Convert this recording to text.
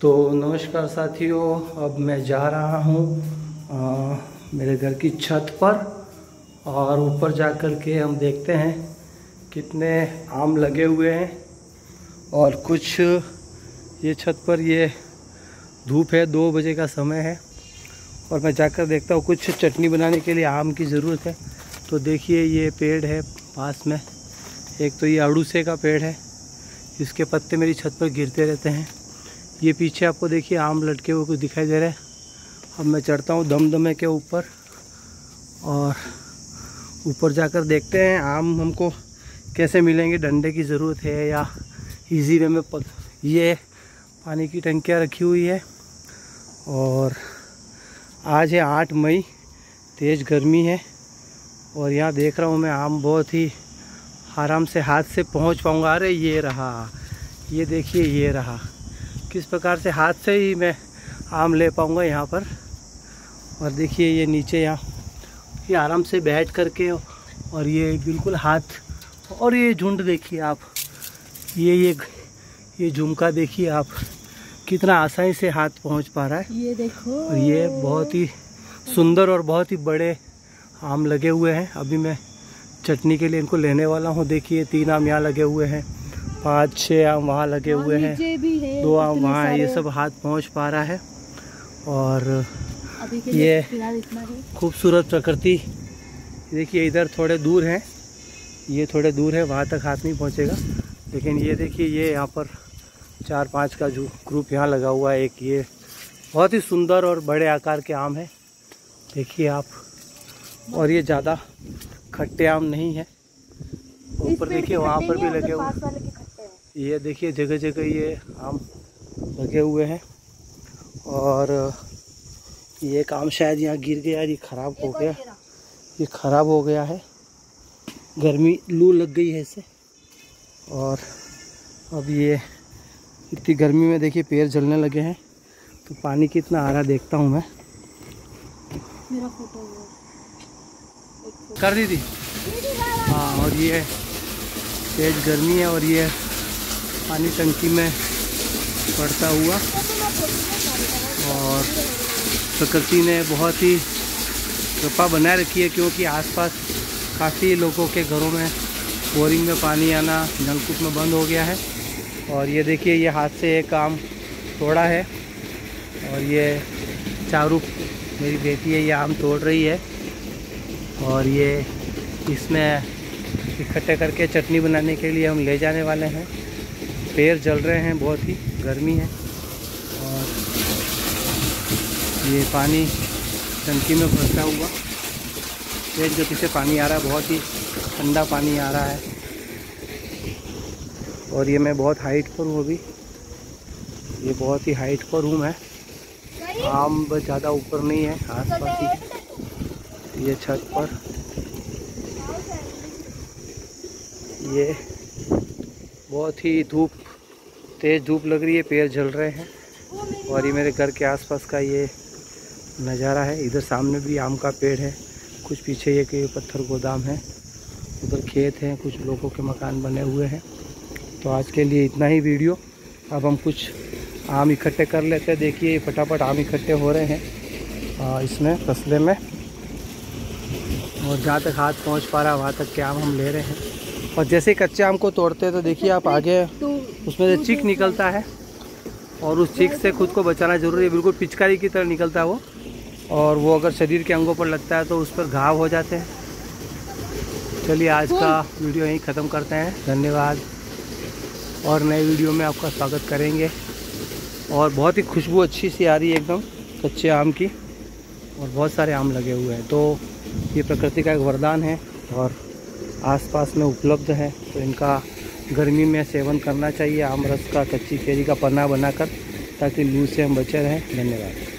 तो नमस्कार साथियों, अब मैं जा रहा हूँ मेरे घर की छत पर और ऊपर जा कर के हम देखते हैं कितने आम लगे हुए हैं। और कुछ ये छत पर ये धूप है, 2 बजे का समय है और मैं जाकर देखता हूँ कुछ चटनी बनाने के लिए आम की ज़रूरत है। तो देखिए ये पेड़ है पास में, एक तो ये अड़ूसे का पेड़ है, इसके पत्ते मेरी छत पर गिरते रहते हैं। ये पीछे आपको देखिए आम लटके हुए कुछ दिखाई दे रहे हैं। अब मैं चढ़ता हूँ दमदमे के ऊपर और ऊपर जाकर देखते हैं आम हमको कैसे मिलेंगे। डंडे की ज़रूरत है या इजी वे में ये पानी की टंकियाँ रखी हुई है। और आज है 8 मई, तेज़ गर्मी है और यहाँ देख रहा हूँ मैं आम बहुत ही आराम से हाथ से पहुँच पाऊँगा। अरे ये रहा, ये देखिए ये रहा, किस प्रकार से हाथ से ही मैं आम ले पाऊँगा यहाँ पर। और देखिए ये नीचे यहाँ ये आराम से बैठ करके और ये बिल्कुल हाथ, और ये झुंड देखिए आप, ये झुमका देखिए आप, कितना आसानी से हाथ पहुँच पा रहा है। ये देखो, और ये बहुत ही सुंदर और बहुत ही बड़े आम लगे हुए हैं। अभी मैं चटनी के लिए इनको लेने वाला हूँ। देखिए 3 आम यहाँ लगे हुए हैं, 5-6 आम वहाँ लगे हुए हैं, 2 आम वहाँ है। ये सब हाथ पहुँच पा रहा है। और ये खूबसूरत प्रकृति देखिए, इधर थोड़े दूर है, ये थोड़े दूर है, वहाँ तक हाथ नहीं पहुँचेगा। लेकिन ये देखिए ये यहाँ पर 4-5 का जो ग्रुप यहाँ लगा हुआ है। एक ये बहुत ही सुंदर और बड़े आकार के आम है, देखिए आप। और ये ज़्यादा खट्टे आम नहीं है। ऊपर देखिए वहाँ पर भी लगे हुए, ये देखिए जगह जगह ये आम लगे हुए हैं। और ये एक आम शायद यहाँ गिर गया, ये ख़राब हो गया, ये ख़राब हो गया है, गर्मी लू लग गई है इसे। और अब ये इतनी गर्मी में देखिए पैर जलने लगे हैं। तो पानी कितना आ रहा देखता हूँ मैं। मेरा फोटो कर दी थी हाँ। और ये तेज गर्मी है और ये पानी टंकी में पड़ता हुआ, और प्रकृति ने बहुत ही कृपा बनाए रखी है, क्योंकि आसपास काफ़ी लोगों के घरों में बोरिंग में पानी आना नलकूप में बंद हो गया है। और ये देखिए ये हाथ से एक आम तोड़ा है और ये चारू मेरी बेटी है, ये आम तोड़ रही है। और ये इसमें इकट्ठे करके चटनी बनाने के लिए हम ले जाने वाले हैं। पैर जल रहे हैं, बहुत ही गर्मी है। और ये पानी टंकी में भरता हुआ तेज गति से पानी आ रहा है, बहुत ही ठंडा पानी आ रहा है। और ये मैं बहुत हाइट पर हूँ अभी, ये बहुत ही हाइट पर हूँ मैं। आम बस ज़्यादा ऊपर नहीं है, आसपास ही ये छत पर। ये बहुत ही धूप, तेज़ धूप लग रही है, पैर जल रहे हैं। और ये मेरे घर के आसपास का ये नज़ारा है। इधर सामने भी आम का पेड़ है, कुछ पीछे ये कि पत्थर गोदाम है, उधर खेत हैं, कुछ लोगों के मकान बने हुए हैं। तो आज के लिए इतना ही वीडियो। अब हम कुछ आम इकट्ठे कर लेते हैं। देखिए फटाफट आम इकट्ठे हो रहे हैं इसमें तसले में, और जहाँ तक हाथ पहुँच पा रहा है वहाँ तक के आम हम ले रहे हैं। और जैसे कच्चे आम को तोड़ते हैं तो देखिए आप आगे उसमें से चीक निकलता है, और उस चीक से खुद को बचाना जरूरी है। बिल्कुल पिचकारी की तरह निकलता है वो, और वो अगर शरीर के अंगों पर लगता है तो उस पर घाव हो जाते हैं। चलिए आज का वीडियो यहीं ख़त्म करते हैं, धन्यवाद। और नए वीडियो में आपका स्वागत करेंगे। और बहुत ही खुशबू अच्छी सी आ रही है एकदम कच्चे आम की, और बहुत सारे आम लगे हुए हैं। तो ये प्रकृति का एक वरदान है और आसपास में उपलब्ध है, तो इनका गर्मी में सेवन करना चाहिए। आम रस का, कच्ची कैरी का पन्ना बनाकर, ताकि लू से हम बचे रहें। धन्यवाद।